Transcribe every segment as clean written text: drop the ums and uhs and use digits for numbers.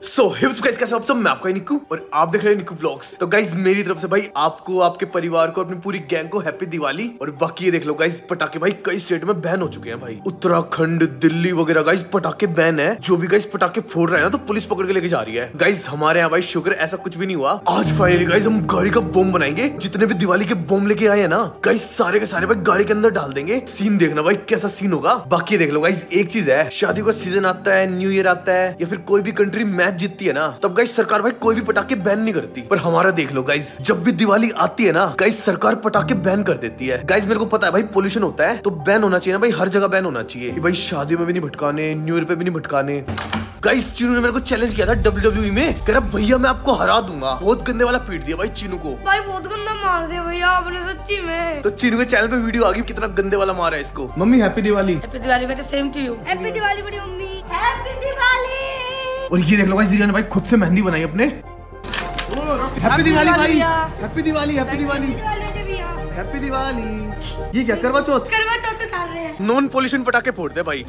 So guys कैसे आप सब, मैं आपका निक्कू और आप देख रहे हैं निक्कू व्लॉग्स। तो गाइस मेरी तरफ से भाई आपको, आपके परिवार को, अपनी पूरी गैंग को हैप्पी दिवाली। और बाकी ये देख लो गाइस, पटाखे भाई कई स्टेट में बैन हो चुके हैं भाई। उत्तराखंड, दिल्ली वगैरह गाइस पटाखे बैन है। जो भी गाइस पटाखे फोड़ रहे हैं ना तो पुलिस पकड़ के लेके जा रही है। गाइस हमारे यहाँ भाई शुक्र ऐसा कुछ भी नहीं हुआ। आज फाइनली गाइस हम गाड़ी का बम बनाएंगे। जितने भी दिवाली के बम लेके आए हैं ना गाइस, सारे के सारे भाई गाड़ी के अंदर डाल देंगे। सीन देखना भाई कैसा सीन होगा। बाकी देख लो गाइस, एक चीज है, शादी का सीजन आता है, न्यू ईयर आता है, या फिर कोई भी कंट्री मैच जीतती है ना, तब गाइस सरकार भाई कोई भी पटाखे बैन नहीं करती। पर हमारा देख लो गाइस, जब भी दिवाली आती है ना गाइस, सरकार पटाखे बैन कर देती है। गाइस मेरे को पता है भाई पोल्यूशन होता है तो बैन होना चाहिए ना भाई, हर जगह बैन होना चाहिए कि भाई शादी में भी नहीं भटकाने, न्यू ईयर पे भी नहीं भटकाने। गाइस चीनू ने मेरे को चैलेंज किया था WWE में, कह रहा भैया मैं आपको हरा दूंगा। बहुत गंदे वाला पीट दिया भाई चीनू को। भाई बहुत गंदा मार दिया भैया आपने सच्ची में। तो चीनू के चैनल पे वीडियो आ गई, कितना गंदे वाला मारा है इसको। Mummy happy Diwali. Happy Diwali बेटा, same to you. Happy Diwali बड़ी मम्मी, हैप्पी दिवाली। और ये देख लो गाइस, जीरा ने भाई खुद से मेहंदी बनाई अपने। हैप्पी दिवाली भाई, happy Diwali, happy Diwali, happy Diwali. ये क्या करवा चौथ? करवा चौथ उतार रहे हैं। नॉन पोल्यूशन पटाखे फोड़ दे भाई।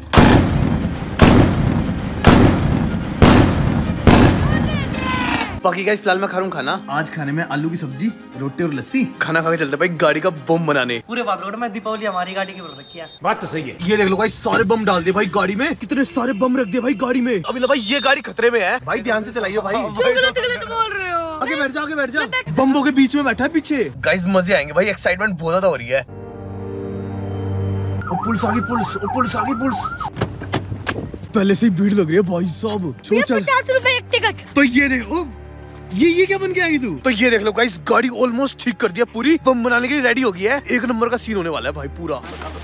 बाकी गाइस फिलहाल मैं खा रहा हूँ खाना। आज खाने में आलू की सब्जी, रोटी और लस्सी। खाना खा के चलते भाई गाड़ी का बम बनाने। पूरे बात में दीपावली हमारी गाड़ी की बन रखी है। बात तो सही है। ये देख लो भाई, सारे बम डाल दिए भाई गाड़ी में। कितने सारे बम रख दिए भाई गाड़ी में। अभी ना भाई ये गाड़ी खतरे में है भाई, ध्यान से चलाइए भाई। गलत गलत बोल रहे हो। आगे बैठ जा, आगे बैठ जा। बम्बों के बीच में बैठा है पीछे। गाइस मजे आएंगे भाई, एक्साइटमेंट बहुत ज्यादा हो रही है। पुलिस आ गई, पुलिस आ गई, पुलिस। पहले से ही भीड़ लग रही है भाई साहब। 50 रुपए एक टिकट। तो ये देखो, ये क्या बन के आई तू? तो ये देख लो गाइस, गाड़ी ऑलमोस्ट ठीक कर दिया, पूरी बम बनाने के लिए रेडी हो गई है। एक नंबर का सीन होने वाला है भाई पूरा।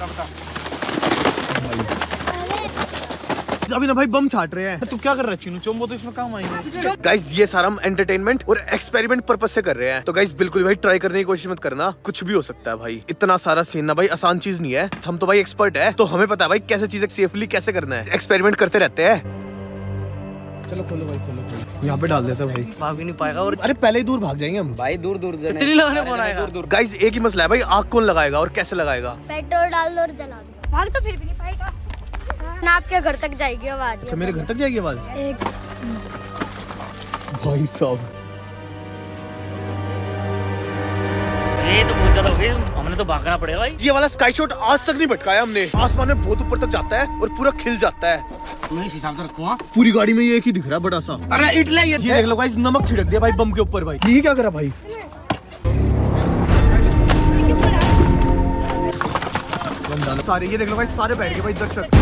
अभी ना भाई बम छाट रहे हैं। तू क्या कर रहा है चीनू? चोम्बो तो इसमें काम आएंगे। गाइस ये सारा हम एंटरटेनमेंट और एक्सपेरिमेंट पर्पस से कर रहे हैं। तो गाइस बिल्कुल भाई ट्राई करने की कोशिश मत करना, कुछ भी हो सकता है भाई। इतना सारा सीन ना भाई आसान चीज नहीं है। हम तो भाई एक्सपर्ट है, तो हमें पता है भाई कैसे चीजें सेफली कैसे करना है। एक्सपेरिमेंट करते रहते हैं। चलो खोलो भाई, खोलो। यहाँ पे डाल देता भाई, भाग भी नहीं पाएगा। और अरे पहले ही दूर भाग जाएंगे हम भाई, दूर दूर लगाने कौन आएगा? गाइस एक ही मसला है भाई, आग कौन लगाएगा और कैसे लगाएगा? पेट्रोल डाल दो और जला दो। भाग तो फिर भी नहीं पाएगा ना। आपके घर तक जाएगी आवाज। अच्छा मेरे घर तक जाएगी आवाज? एक भाई साहब ये तो बहुत ज्यादा हो गया, हमने तो भागना पड़ेगा भाई। ये वाला स्काई शॉट आज तक नहीं भटकाया हमने। आसमान में बहुत ऊपर तक जाता है और पूरा खिल जाता है। इस हिसाब से रखो। पूरी गाड़ी में ये एक ही दिख रहा है बड़ा सा। अरे इटले ये देख लो गाइस, नमक छिड़क दिया भाई बम के ऊपर भाई। ये क्या करा भाई? सारे ये देख लो भाई, सारे बैठ गए भाई दर्शक।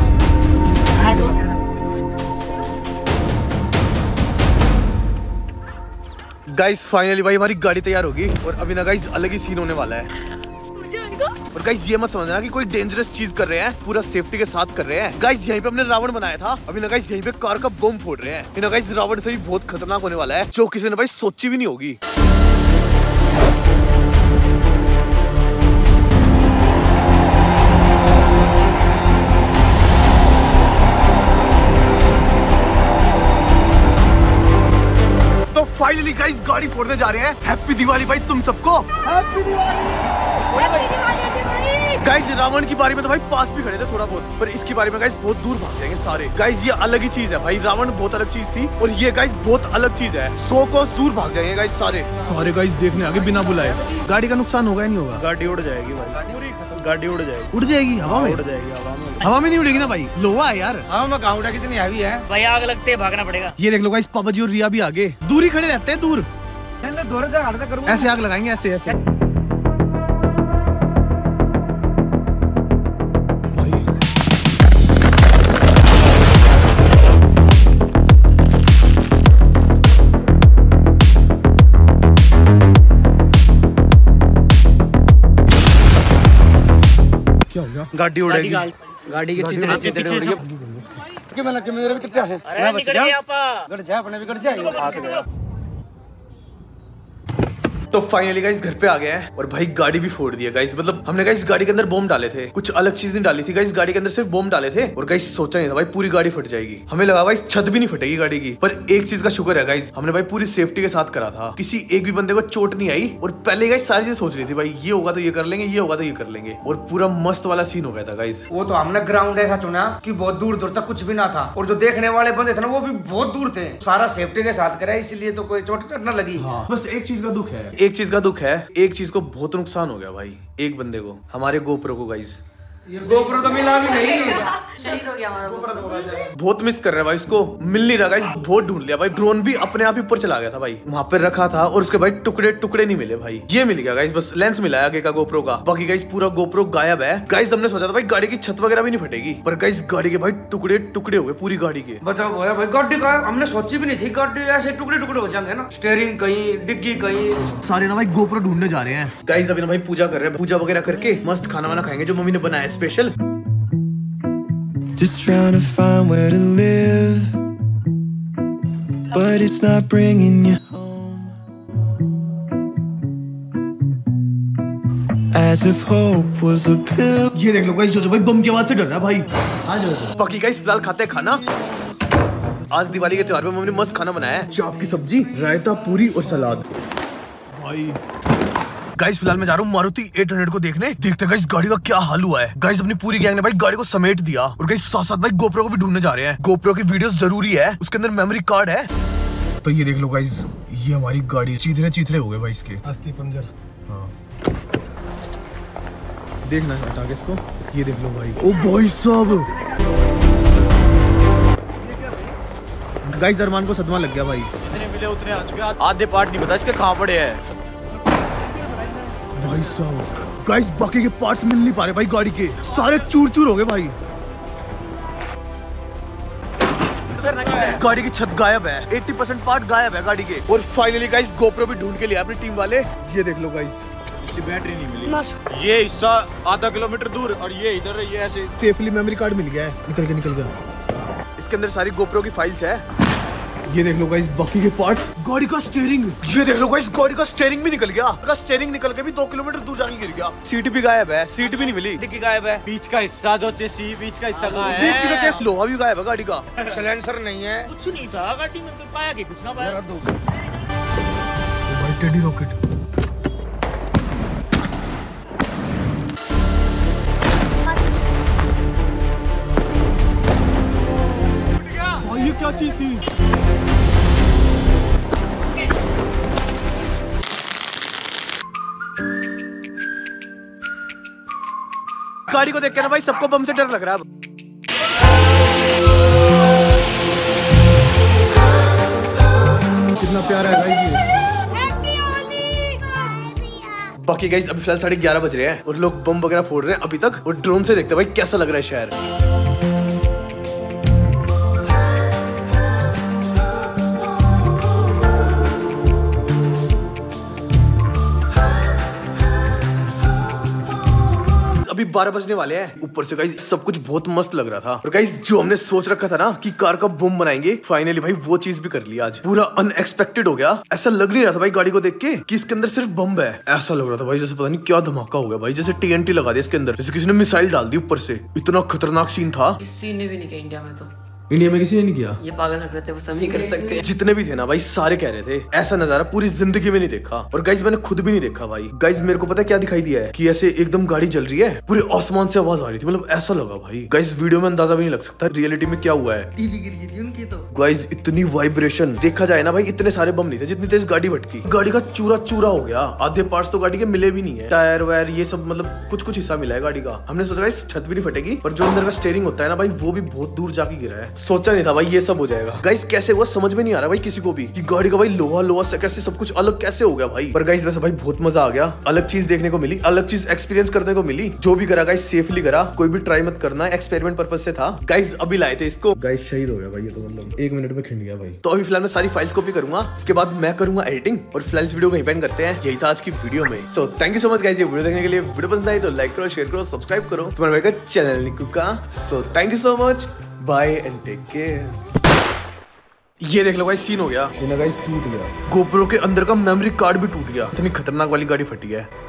गाइस फाइनली भाई हमारी गाड़ी तैयार होगी और अभी ना गाइस अलग ही सीन होने वाला है। और गाइस ये मत समझना कि कोई डेंजरस चीज कर रहे हैं, पूरा सेफ्टी के साथ कर रहे हैं। गाइस यहीं पे हमने रावण बनाया था, अभी ना गाइस यहीं पे कार का बम फोड़ रहे हैं। ना गाइस रावण से भी बहुत खतरनाक होने वाला है, जो किसी ने भाई सोची भी नहीं होगी। तो फाइनली गाइस गाड़ी फोड़ने जा रहे हैं। हैप्पी दिवाली भाई तुम सबको। हैप्पी गाइस रावण की बारी में तो भाई पास भी खड़े थे थोड़ा बहुत, पर इसकी बारी में गाइस बहुत दूर भाग जाएंगे सारे। गाइस ये अलग ही चीज है भाई, रावण बहुत अलग चीज थी और ये गाइस बहुत अलग चीज है। 100 कोस दूर भाग जाएंगे गाइस सारे गाइस देखने आगे बिना बुलाए। गाड़ी का नुकसान होगा या नहीं होगा? गाड़ी उड़ जाएगी भाई, गाड़ी उड़ जाएगी। उड़ जाएगी हवा में? उड़ जाएगी हवा में। हवा में नहीं उड़ेगी ना भाई, लोहा है यार। हाँ मैं कहूँ कितनी हैवी है भाई, आग लगते भागना पड़ेगा। ये देख लो गाइस, पापा जी और रिया भी आगे दूर ही खड़े रहते हैं, दूर ऐसे आग लगाएंगे, ऐसे ऐसे। क्या हो गया? गाड़ी उड़ेगी। गाड़ी के चितरे चितरे उड़ गए। कि मैं कि मेरे भी कितना है। अरे निकल गया आपा। गड़ जा, अपने भी गड़ जाएगा। तो फाइनली गाइस घर पे आ गए हैं और भाई गाड़ी भी फोड़ दी है गाइस। मतलब हमने गाइस गाड़ी के अंदर बम डाले थे, कुछ अलग चीज नहीं डाली थी गाइस, गाड़ी के अंदर सिर्फ बम डाले थे और गाइस सोचा नहीं था भाई पूरी गाड़ी फट जाएगी। हमें लगा भाई छत भी नहीं फटेगी गाड़ी की, पर एक चीज का शुक्र है गाइस, हमने भाई पूरी सेफ्टी के साथ करा था, किसी एक भी बंदे को चोट नहीं आई। और पहले गाइस सारी चीजें सोच रही थी भाई ये होगा तो ये कर लेंगे, ये होगा तो ये कर लेंगे, और पूरा मस्त वाला सीन हो गया था गाइस। वो तो हमने ग्राउंड ऐसा चुना कि बहुत दूर दूर तक कुछ भी ना था, और जो देखने वाले बंदे थे ना वो भी बहुत दूर थे। सारा सेफ्टी के साथ करा, इसलिए तो कोई चोट न लगी। हाँ। बस एक चीज का दुख है, एक चीज का दुख है, एक चीज को बहुत नुकसान हो गया भाई, एक बंदे को, हमारे गोप्रो को गाइस। ये गोप्रो तो मिला भी नहीं, शहीद हो गया हमारा गोप्रो। बहुत मिस कर रहे हैं भाई इसको, मिल नहीं रहा गाइस, बहुत ढूंढ लिया भाई, ड्रोन भी अपने आप ही ऊपर चला गया था भाई, वहां पे रखा था और उसके भाई टुकड़े टुकड़े नहीं मिले भाई। ये मिल गया गाइस, बस लेंस मिला है आगे का गोप्रो का, बाकी गाइस पूरा गोप्रो गायब है गाइस। हमने सोचा था भाई गाड़ी की छत वगैरह भी नहीं फटेगी, पर गाइस गाड़ी के भाई टुकड़े टुकड़े हो गए, पूरी गाड़ी के। बचाओ भैया भाई, गाड़ी का हमने सोची भी नहीं थी, गाड़ी ऐसे टुकड़े टुकड़े हो जाएंगे ना, स्टीयरिंग कहीं, डिग्गी कहीं, सारे ना भाई गोप्रो ढूंढने जा रहे हैं गाइस। अभी ना भाई पूजा कर रहे हैं, पूजा वगैरह करके मस्त खाना वाना खाएंगे जो मम्मी ने बनाया special. Just trying to find where to live, but it's not bringing you home. As if hope was a pill. ये देख लो गाइस, जो भाई बम की आवाज से डर रहा है भाई। बाकी गाइस फिलहाल खाते हैं खाना। आज दिवाली के त्योहार पे मम्मी ने मस्त खाना बनाया है, चाप की सब्जी, रायता, पूरी और सलाद भाई। गाइस फिलहाल मैं जा रहा हूँ मारुति 800 को देखने, देखते गाइस गाड़ी का क्या हाल हुआ है। गाइस अपनी पूरी गैंग ने भाई गाड़ी को समेट दिया, और गाइस साथ साथ भाई गोप्रो को भी ढूंढने जा रहे हैं। गोप्रो की वीडियोस जरूरी है, उसके अंदर मेमोरी कार्ड है। तो ये देख लो गाइस, ये हमारी गाड़ी, चीथड़े चीथड़े हो गए भाई इसके, अस्थि पंजर। हाँ देखना हटा के इसको, ये देख लो भाई। ओ भाई साहब, गाइस अरमान को सदमा लग गया भाई। जितने मिले उतने आ चुके, आधे पार्ट नहीं पता इसके कहाँ पड़े हैं भाई साहब। गाइस बाकी के पार्ट्स मिल नहीं पा रहे भाई, गाड़ी के सारे चूर चूर हो गए भाई। गाड़ी की छत गायब है, 80% पार्ट गायब है गाड़ी के। और फाइनली गाइस गोप्रो भी ढूंढ के लिया अपनी टीम वाले, ये देख लो गाइस, इसकी बैटरी नहीं मिली। ये हिस्सा आधा किलोमीटर दूर और ये इधर, ये ऐसे सेफली मेमोरी कार्ड मिल गया है, निकल गया। इसके अंदर सारी गोप्रो की फाइल्स है। ये देख लो गाइस बाकी के पार्ट्स, गाड़ी का स्टीयरिंग, ये देख लो गाइस गाड़ी का स्टीयरिंग भी निकल गया, का स्टीयरिंग निकल के भी 2 किलोमीटर दूर जाके गिर गया। सीट भी गायब है, सीट भी नहीं मिली, डिग्गी गायब है, बीच का हिस्सा जो चेसी, बीच का हिस्सा कहाँ है? बीच की तो चेस, लोहा भी गायब है गाड़ी का, साइलेंसर नहीं है, कुछ नहीं था गाड़ी में, तो पाया कि कुछ ना पाया। भाई टेडी रॉकेट, भाई ये क्या चीज थी? गाड़ी को देख के ना भाई सबको बम से डर लग रहा है। कितना प्यारा है गाइस ये। बाकी गाइस अभी फिलहाल 11:30 बज रहे हैं और लोग बम वगैरह फोड़ रहे हैं अभी तक, और ड्रोन से देखते हैं भाई कैसा लग रहा है शहर। अभी 12 बजने वाले हैं, ऊपर से गाइस सब कुछ बहुत मस्त लग रहा था। और गाइस जो हमने सोच रखा था ना कि कार का बम बनाएंगे, फाइनली भाई वो चीज भी कर लिया आज, पूरा अनएक्सपेक्टेड हो गया। ऐसा लग नहीं रहा था भाई गाड़ी को देख के कि इसके अंदर सिर्फ बम है, ऐसा लग रहा था भाई जैसे पता नहीं क्या धमाका हो गया भाई, जैसे TNT लगा दिया इसके अंदर, जैसे किसी ने मिसाइल डाल दी ऊपर से। इतना खतरनाक सीन था, किसी ने भी नहीं किया इंडिया में, तो इंडिया में किसी ने नहीं किया। ये पागल लग रहे थे, बस हम ही कर सकते हैं। जितने भी थे ना भाई सारे कह रहे थे ऐसा नजारा पूरी जिंदगी में नहीं देखा, और गाइस मैंने खुद भी नहीं देखा भाई। गाइस मेरे को पता है क्या दिखाई दिया है कि ऐसे एकदम गाड़ी जल रही है, पूरे आसमान से आवाज आ रही थी, मतलब ऐसा लगा भाई। गाइस वीडियो में अंदाजा भी नहीं लग सकता रियलिटी में क्या हुआ है। टीवी गिर गई थी उनकी तो। गाइस इतनी वाइब्रेशन, देखा जाए ना भाई इतने सारे बम नहीं थे जितनी तेज गाड़ी भटकी, गाड़ी का चूरा चूरा हो गया, आधे पार्ट्स तो गाड़ी के मिले भी नहीं है, टायर वायर ये सब, मतलब कुछ कुछ हिस्सा मिला है गाड़ी का। हमने सोचा गाइस छत भी नहीं फटेगी, पर जो अंदर का स्टीयरिंग होता है ना भाई वो भी बहुत दूर जाके गिरा है, सोचा नहीं था भाई ये सब हो जाएगा। गाइस कैसे हुआ समझ में नहीं आ रहा भाई किसी को भी कि गाड़ी का भाई लोहा लोहा से कैसे सब कुछ अलग कैसे हो गया भाई। पर गाइस वैसे भाई बहुत मजा आ गया, अलग चीज देखने को मिली, अलग चीज एक्सपीरियंस करने को मिली। जो भी करा गाइस सेफली करा, कोई भी ट्राई मत करना, एक्सपेरिमेंट पर्पज से था। गाइस अभी लाए थे इसको, गाइस शहीद हो गया भाई ये तो, मतलब 1 मिनट में खिंड गया भाई। तो अभी फिलहाल मैं सारी फाइल्स कॉपी करूंगा, उसके बाद मैं करूंगा एडिटिंग, और फिलहाल इस वीडियो को यहीं पे एंड करते हैं। यही था आज की वीडियो में। So thank you so much guys ये वीडियो देखने के लिए। वीडियो पसंद आई तो लाइक करो, शेयर करो, सब्सक्राइब करो तुम्हारे भाई का चैनल निकू का। So thank you so much, bye and take care. ये देख लो गाइस सीन हो गया, ये ना गाइस टूट गया। गोप्रो के अंदर का मेमोरी कार्ड भी टूट गया। इतनी खतरनाक वाली गाड़ी फटी है।